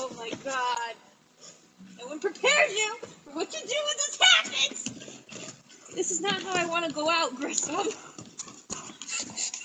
Oh my god. No one prepared you for what to do when this happens! This is not how I want to go out, Grissom.